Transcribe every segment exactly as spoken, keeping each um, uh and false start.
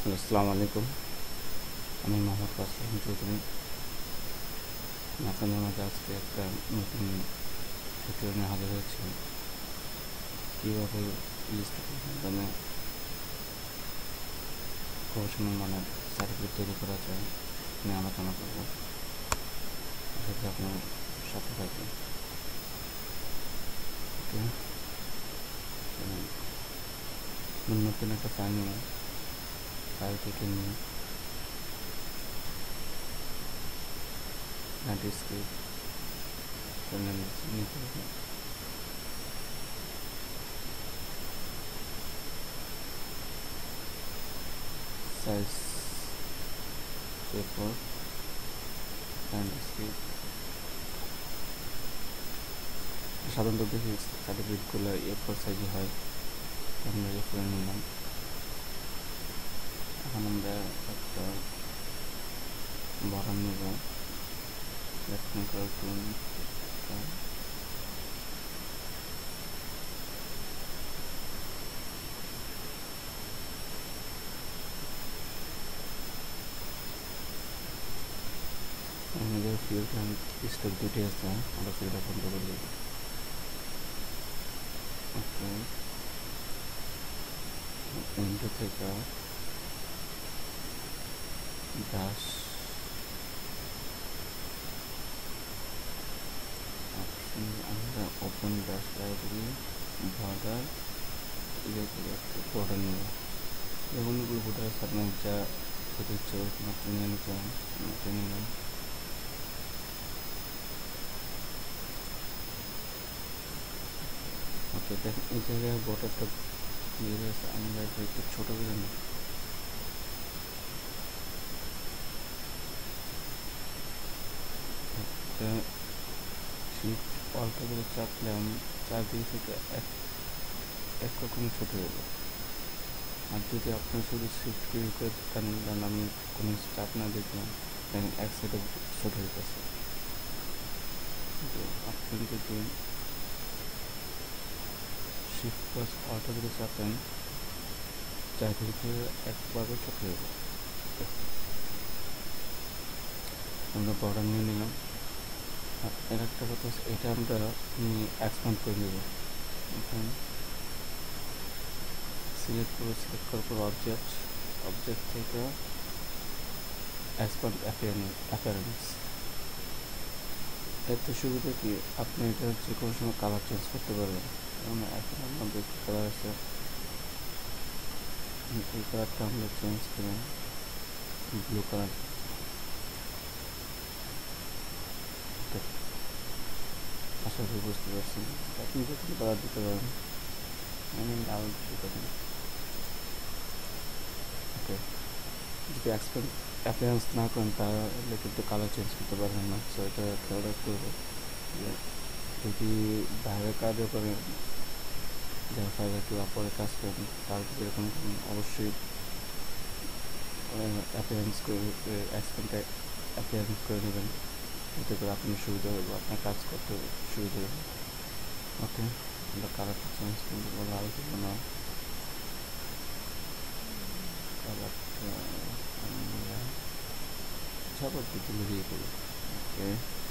Hello, আসসালামু আলাইকুম। আমি মোহাম্মদ কাসিম চৌধুরী। আপনাদের মাঝে আজকে একটা নতুন টিউটোরিয়াল নিয়ে হাজির হয়েছি। কীভাবে ইলাস্ট্রেটর মাধ্যমে প্রফেশনাল মানের সার্টিফিকেট তৈরি করা যায় নিয়ে আলোচনা করব। আশা করি আপনার সাথে থাকবেন। ওকে, নতুন একটা ফাইল নিয়ে ফাইল থেকে নিয়ে ল্যান্ডস্কেপ নিতে হবে। সাইজ পেপার ল্যান্ডস্কেপ সাধারণত দেখি সার্টিফিকেটগুলো এ ফোর সাইজে হয়। আমরা এ ফোরে নিলাম। এখন আমরা একটা বড় নেব। এখন কার্টুন আমাদের ফিল্ড অ্যান্ড স্টক দুটি আছে, আমরা ফিল্ড বন্ধ করে দেব। ওকে, উইন্ডো থেকে ব্রাশ অপশন আমরা open brush library border border নেব। যেমন বর্ডার আছে আপনার যা খেতে ইচ্ছে মাত্র নিয়ে নিতে মাত্র নিলাম। ওকে, দেখেন এই জায়গায় বর্ডারটা দিয়ে আছে, আমরা একটু ছোটো করে নিই। একটা শিফট অল্টা করে চাপলাম, চারদিকে থেকে এক একরকম ছোটো হয়ে যাবে। আর যদি আপনার শুধু শিফট ক্লিক করে টানলেন, আমি কোনো চাপ না দেখলাম, দেখেন এক সাইডে ছোটো হয়ে গেছে। আপনি যদি শিফট প্লাস অল্টা করে চাপেন, চারদিকে একবারে ছোটো হয়ে যাবে। আমরা বর্ডার নিয়ে নিলাম। আর এর একটা কথা হচ্ছে, এটা আমরা এক্সপ্যান্ড করে নেব। এখন সিলেক্ট করে সিলেক্ট করার পর অবজেক্ট অবজেক্ট থেকে এক্সপ্যান্ড অ্যাপিয়ারেন্স। এতে সুবিধা কি, আপনি এটা যে কোনো সময় কালার চেঞ্জ করতে পারবেন। যেমন এখন আমাদের কালার আছে, এই কালারটা আমরা চেঞ্জ করি ব্লু কালার। আশা করি বুঝতে পারছেন। আপনি যে কোনো কালার দিতে পারেন, আমি লাল দিতে পারেন। ওকে, যদি এক্সপ্যান্ড অ্যাপিয়ারেন্স না করেন তাহলে কিন্তু কালার চেঞ্জ করতে পারবেন না। সো এটা খেয়াল রাখতে হবে যে যদি বাইরে কাজও করেন, যারা ফাইভ একটু পরে কাজ করেন, তার যদি এরকম অবশ্যই অ্যাপিয়ারেন্স করে এক্সপ্যান্ড অ্যাপিয়ারেন্স করে নেবেন, এতে করে আপনার সুবিধা হবে, আপনার কাজ করতে সুবিধা হবে। ওকে, আমরা কালারটা চেঞ্জ করে দেবো, লাল দেবো না, কালারটা আমরা ছাপার দিকে দিয়ে দেবো। ওকে,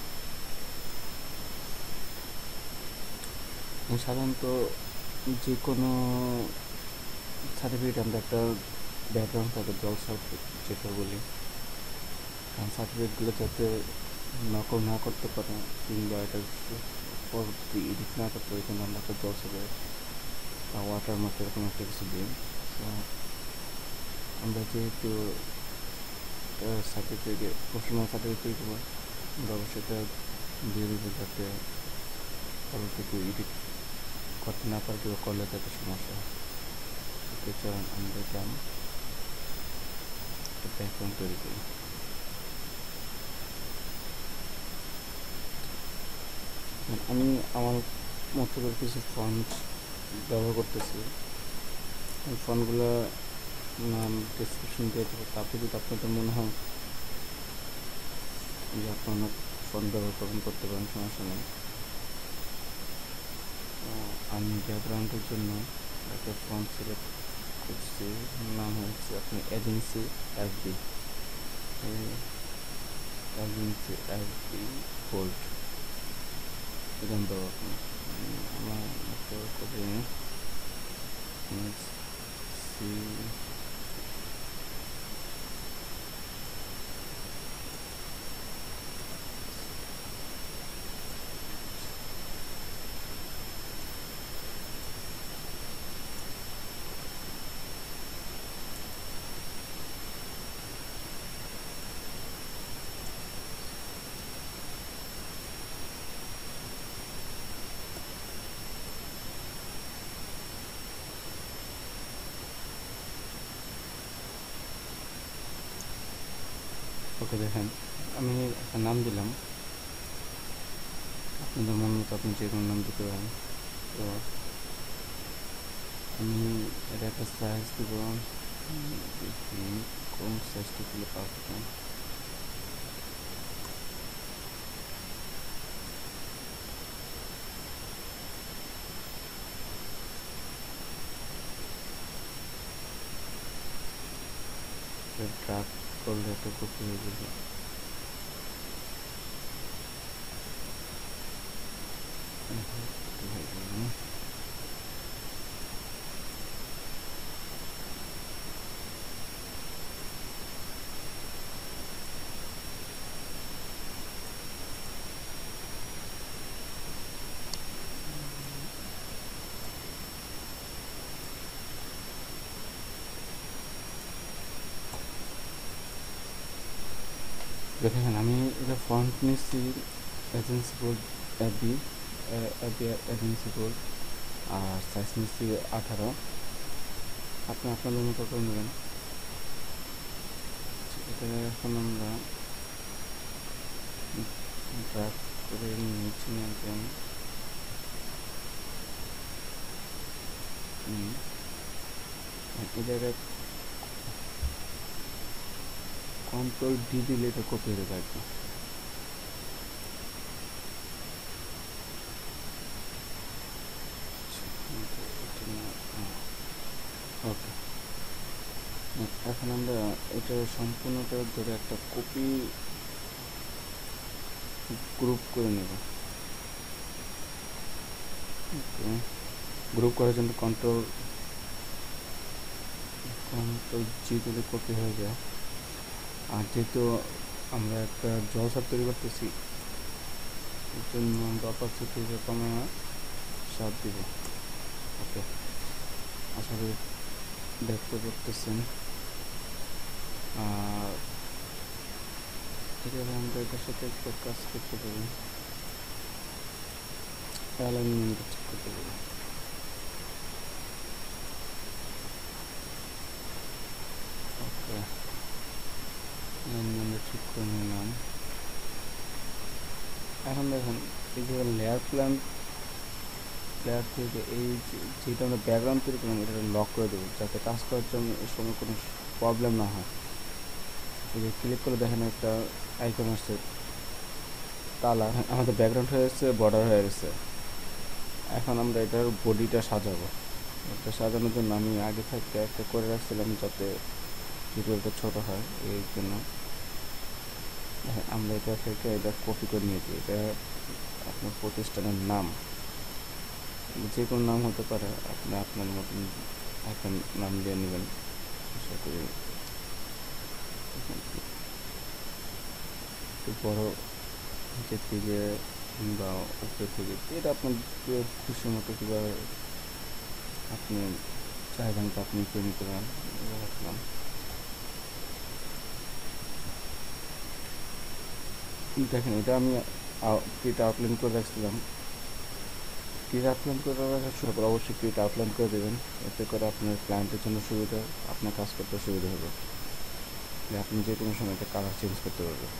সাধারণত যে কোনো সার্টিফিকেট আমরা একটা ব্যাকগ্রাউন্ড থাকে, জল সার্টিফিকেট যেটা বলি, কারণ সার্টিফিকেটগুলো যাতে নকল না করতে পারে কিংবা এটা পরবর্তী এডিট না করতে পারে, কিন্তু আমরা একটা জল সার্টিফিকেট বা ওয়াটার মার্ক এরকম একটা কিছু দিই। তো আমরা যেহেতু সার্টিফিকেট প্রফেশনাল সার্টিফিকেট দেবো, আমরা অবশ্যই এটা দিয়ে দেবো যাতে পরবর্তীতে এডিট করতে না পারে কেউ করলে যাতে সমস্যা হয়। ওকে, চলুন আমরা এটা ব্যাকগ্রাউন্ড তৈরি করি। আমি আমার মতো করে কিছু ফন্ট ব্যবহার করতেছি। এই ফন্টগুলো নাম ডিসক্রিপশন দিয়ে দেবো। তারপরে যদি আপনাদের মনে হয় যে আপনারা ফন্ট ব্যবহার করবেন, করতে পারেন, সমস্যা নেই। আমি ব্যাকগ্রাউন্ডের জন্য একটা ফন্ট সিলেক্ট করছি, নাম হচ্ছে আপনি agency FB, agency FB bold এখান দেবো আপনি। আমার মতো করে সি ওকে। দেখেন আমি একটা নাম দিলাম, আপনাদের মন মতো আপনি যে কোনো নাম দিতে পারেন। তো আমি এটা একটা সাইজ দেবো, দেখি কোন সাইজটা দিলে পারফেক্ট। ড্রাগ করলে একটা কপি হয়ে যাবে। দেখেন আমি এটা ফন্ট নিচ্ছি agency bold FB FB agency bold, আর সাইজ নিচ্ছি আঠারো। আপনি আপনাদের মতো করে নেবেন। এটা এখন আমরা ড্রাগ করে নিচে নিয়ে এই জায়গায় কন্ট্রোল ডি দিলে এটা কপি হয়ে থাকবে। ওকে, এখন আমরা এটা সম্পূর্ণটা ধরে একটা কপি গ্রুপ করে নেব। ওকে, গ্রুপ করার জন্য কন্ট্রোল কন্ট্রোল জি দিলে কপি হয়ে যায়। আর যেহেতু আমরা একটা জলসাপ তৈরি করতেছি, এর জন্য আমরা অপারচুনিটি কমে সাত দিব। ওকে, আশা করি দেখতে করতেছেন। আর এভাবে আমরা এটার সাথে একটু কাজ করতে পারি, অ্যালাইনমেন্ট ঠিক করতে পারি। ওকে, অ্যালাইনমেন্ট ঠিক করে নিলাম। এখন দেখেন এই যে লেয়ার প্ল্যান লেয়ার থেকে এই যেটা আমরা ব্যাকগ্রাউন্ড তৈরি করলাম এটা লক করে দেবো, যাতে কাজ করার জন্য এই সময় কোনো প্রবলেম না হয়। এই যে ক্লিক করে দেখেন একটা আইকন আসছে তালা, আমাদের ব্যাকগ্রাউন্ড হয়ে গেছে, বর্ডার হয়ে গেছে। এখন আমরা এটার বডিটা সাজাবো। এটা সাজানোর জন্য আমি আগে থেকে একটা করে রাখছিলাম যাতে ভিডিওটা ছোট হয়, এই জন্য আমরা এটা থেকে এটা কপি করে নিয়েছি। এটা আপনার প্রতিষ্ঠানের নাম, যে কোনো নাম হতে পারে, আপনি আপনার মতন একটা নাম দিয়ে নেবেন। আশা করি একটু বড় নিচের থেকে বা উপর থেকে, এটা আপনার খুশি মতো কীভাবে আপনি চাইবেন তা আপনি করে নিতে পারেন। রাখলাম। দেখেন এটা আমি প্রিট আউটলাইন করে রাখছিলাম। প্রিট আউটলাইন করে রাখার সময় অবশ্যই প্রিট আউটলাইন করে দেবেন, এতে করে আপনার ক্লায়েন্টের জন্য সুবিধা, আপনার কাজ করতে সুবিধা হবে। আপনি যে কোনো সময় এটা কালার চেঞ্জ করতে পারবেন।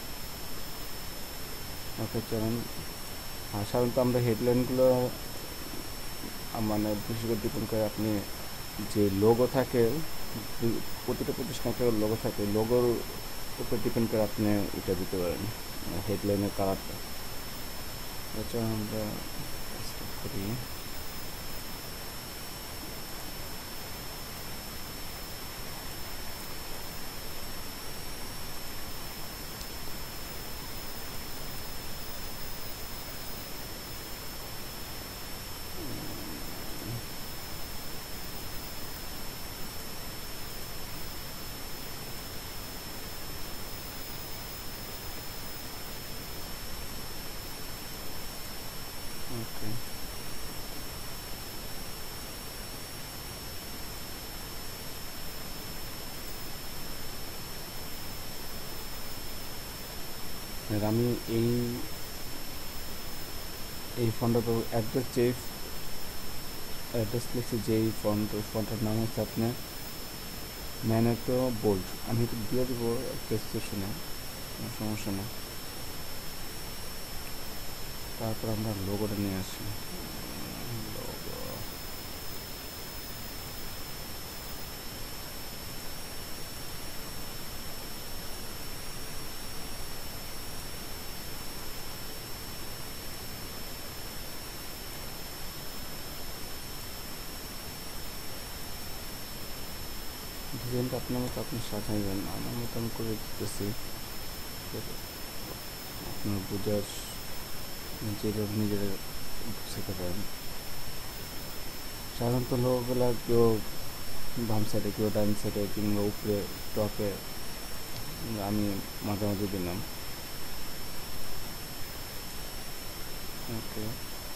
ওকে চলেন। আর সাধারণত আমরা হেডলাইনগুলো মানে বিশেষ করে ডিপেন্ড করে আপনি যে লোগো থাকে, প্রতিটা প্রতিষ্ঠানের একটা লোগো থাকে, লোগোর উপর ডিপেন্ড করে আপনি এটা দিতে পারেন হেডলাইনের কালারটা। এটা আমরা করি। আর আমি এই এই ফন্টটা অ্যাড্রেস যে অ্যাড্রেস লিখছি যেই ফন্ট ওই ফন্টের নাম হচ্ছে আপনার ম্যানেটো বোল্ড। আমি একটু দিয়ে দেবো ডেসক্রিপশনে, কোনো সমস্যা নেই। তারপর আমরা লোগোটা নিয়ে আসি। লোগো ডিজাইনটা আপনার মতো আপনি সাজাইবেন, আমার মতো আমি করে দিতেছি আপনার বুঝার নিজেরা নিজেরা বুঝতে পারেন। সাধারণত লোকগুলা কেউ বাম সাইডে, কেউ ডান সাইডে, কিংবা উপরে টপে, আমি মাঝে মাঝে দিলাম। ওকে,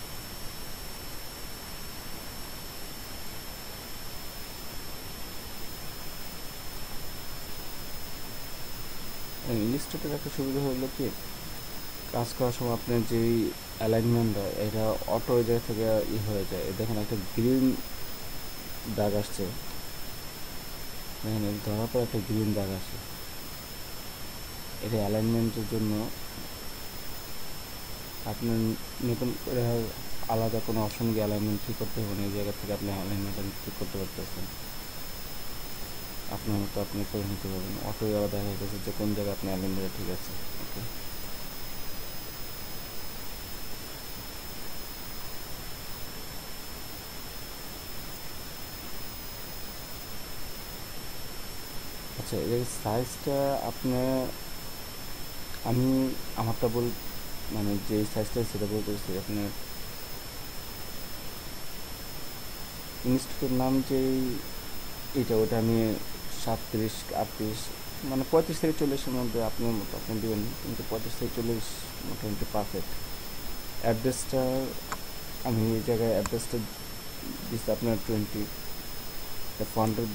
ইলাস্ট্রেটর একটা সুবিধা হলো কি, কাজ করার সময় আপনার যেই অ্যালাইনমেন্টটা এটা অটো ওই জায়গা থেকে ই হয়ে যায়। দেখেন একটা গ্রিন দাগ আসছে, দেখেন ধরার পর একটা গ্রিন দাগ আসে, এটা অ্যালাইনমেন্টের জন্য। আপনার নতুন করে আলাদা কোনো অপশন গিয়ে অ্যালাইনমেন্ট ঠিক করতে হবে না, এই জায়গা থেকে আপনি অ্যালাইনমেন্টটা ঠিক করতে পারতেছেন। আপনার মতো আপনি করে নিতে পারবেন, অটোই আলাদা দেখা যাচ্ছে যে কোন জায়গায় আপনি অ্যালাইনমেন্টটা ঠিক আছে। ওকে, আচ্ছা এর সাইজটা আপনার, আমি আমারটা বল মানে যে সাইজটা সেটা বলতেছি। আপনার ইনস্টিটিউটের নাম যে এটা, ওটা আমি সাতত্রিশ আটত্রিশ মানে পঁয়ত্রিশ থেকে চল্লিশের মধ্যে আপনার মতো আপনি দেবেন, কিন্তু পঁয়ত্রিশ থেকে চল্লিশ মোটামুটি পারফেক্ট। অ্যাড্রেসটা আমি এই জায়গায় অ্যাড্রেসটা দিচ্ছি আপনার টোয়েন্টি। ফন্টের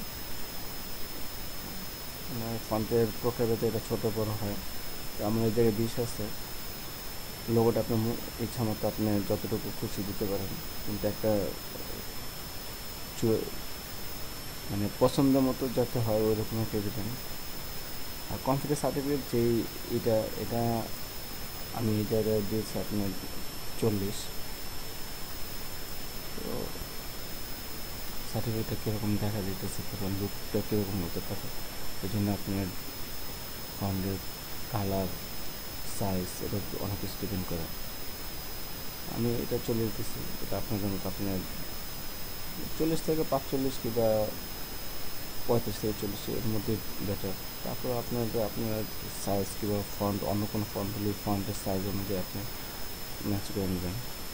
ফন্টের প্রকারভেদে এটা ছোটো বড়ো হয়, তো আমার এই জায়গায় বিশ আছে। লোগোটা আপনার ইচ্ছা মতো আপনি যতটুকু খুশি দিতে পারেন, কিন্তু একটা মানে পছন্দ মতো যাতে হয় ওই রকম একটা দেবেন। আর কম্পিউটার সার্টিফিকেট যেই এটা এটা আমি এই জায়গায় দিয়েছি আপনার চল্লিশ। তো সার্টিফিকেটটা কীরকম দেখা যেতেছে, তখন লুকটা কীরকম হতে পারে, এই জন্য আপনার ফন্টের কালার, সাইজ, এটা অনেক কিছু ডিপেন্ড করে। আমি এটা চল্লিশ দিচ্ছি, এটা আপনাদের মতো আপনার চল্লিশ থেকে পাঁচচল্লিশ কিংবা পঁয়ত্রিশ থেকে চল্লিশ এর মধ্যে বেটার। তারপর আপনার আপনার সাইজ কিংবা ফন্ট, অন্য কোনো ফন্ট হলে ফন্টের সাইজ অনুযায়ী আপনি ম্যাচ করে নেবেন।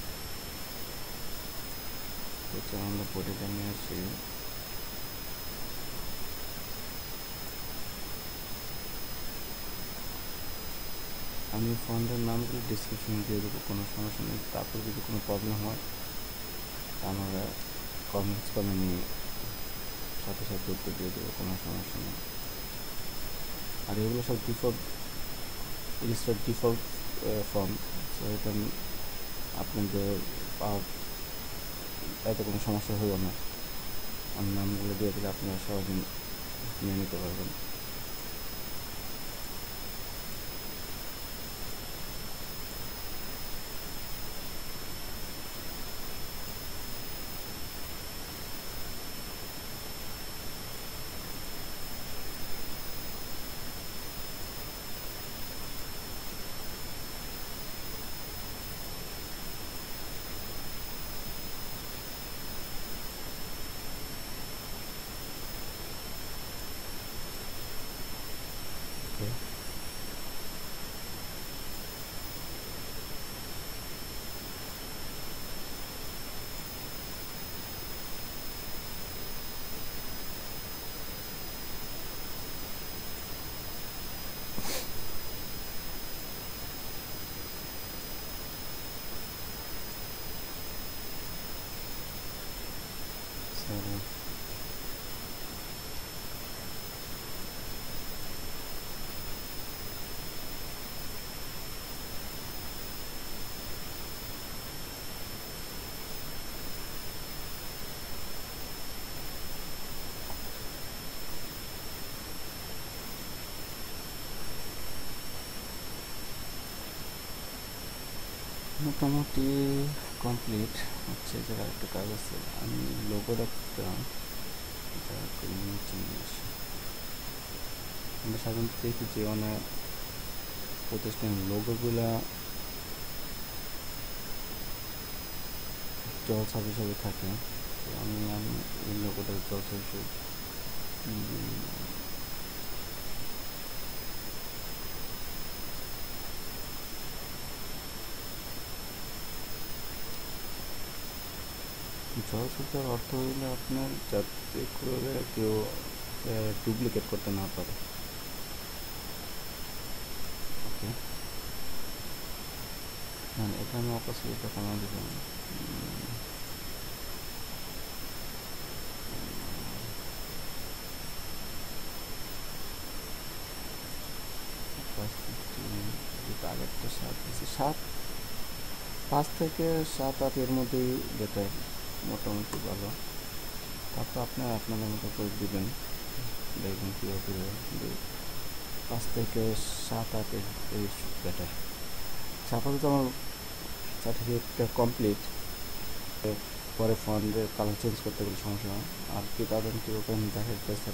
তো আমরা বোর্ডে নিয়ে আসি। আমি ফন্টের নামগুলো ডিসক্রিপশনে দিয়ে দেবো, কোনো সমস্যা নেই। তারপর যদি কোনো প্রবলেম হয় আমরা কমেন্টস করে নিয়ে সাথে সাথে উত্তর দিয়ে দেবো, কোনো সমস্যা নেই। আর এগুলো সব default, Illustrator default font, so এটা আপনাদের পাওয়ার এত কোনো সমস্যা হইব না। আমি নামগুলো দিয়ে দিলে আপনারা সহজে নিয়ে নিতে পারবেন। মোটামুটি কমপ্লিট হচ্ছে, যে একটা কাজ আছে, আমি লোগো রাখতাম, এটা করে নিচে নিয়ে আসি। আমরা সাধারণত দেখি যে অনেক প্রতিষ্ঠানের লোগোগুলা জল ছাপ হিসাবে থাকে, তো আমি আমি এই লোগোটা জল ছাপ হিসেবে জল ছাপের অর্থ হইলে আপনার যাতে করে কেউ ডুপ্লিকেট করতে না পারে। ওকে, মানে এটা আমি অপাসিটিটা কমাই দেবেন। আগেরটা সাত দিচ্ছি, সাত পাঁচ থেকে সাত আট এর মধ্যেই বেটার, মোটামুটি ভালো। তারপর আপনার আপনাদের মতো করে দেবেন, দেখবেন কীভাবে পাঁচ থেকে সাত আটের এই বেটার। আপাতত আমার সার্টিফিকেটটা কমপ্লিট, পরে ফন্টের কালার চেঞ্জ করতে গেলে সমস্যা হয়। আর কি তাদের কীরকম দেখাইতেছে,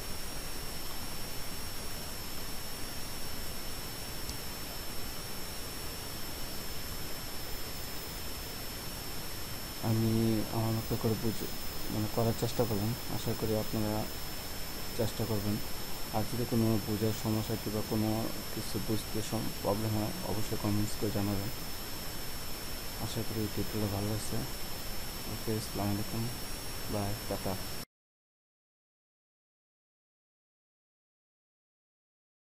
আমি আমার মতো করে বুঝে মানে করার চেষ্টা করলাম, আশা করি আপনারা চেষ্টা করবেন। আর যদি কোনো বোঝার সমস্যা কিংবা কোনো কিছু বুঝতে প্রবলেম হয় অবশ্যই কমেন্টস করে জানাবেন। আশা করি টিউটোরিয়ালটা ভালো লাগছে। ওকে, আসসালামু আলাইকুম, বাই, টাটা।